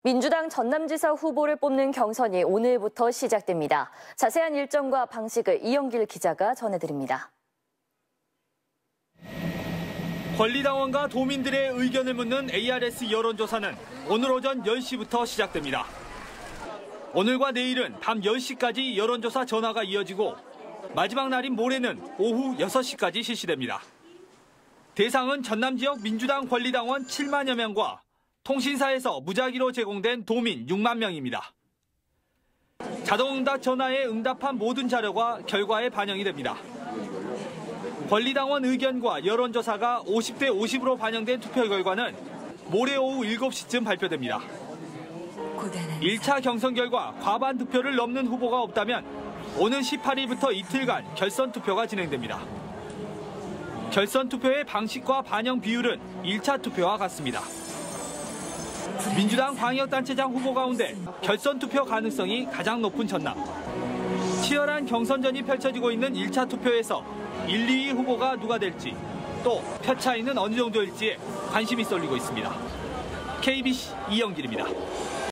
민주당 전남지사 후보를 뽑는 경선이 오늘부터 시작됩니다. 자세한 일정과 방식을 이영길 기자가 전해드립니다. 권리당원과 도민들의 의견을 묻는 ARS 여론조사는 오늘 오전 10시부터 시작됩니다. 오늘과 내일은 밤 10시까지 여론조사 전화가 이어지고 마지막 날인 모레는 오후 6시까지 실시됩니다. 대상은 전남 지역 민주당 권리당원 7만여 명과 통신사에서 무작위로 제공된 도민 6만 명입니다. 자동응답 전화에 응답한 모든 자료가 결과에 반영이 됩니다. 권리당원 의견과 여론조사가 50대 50으로 반영된 투표 결과는 모레 오후 7시쯤 발표됩니다. 1차 경선 결과 과반 득표를 넘는 후보가 없다면 오는 18일부터 이틀간 결선 투표가 진행됩니다. 결선 투표의 방식과 반영 비율은 1차 투표와 같습니다. 민주당 광역단체장 후보 가운데 결선 투표 가능성이 가장 높은 전남. 치열한 경선전이 펼쳐지고 있는 1차 투표에서 1, 2위 후보가 누가 될지, 또 표 차이는 어느 정도일지에 관심이 쏠리고 있습니다. KBC 이영길입니다.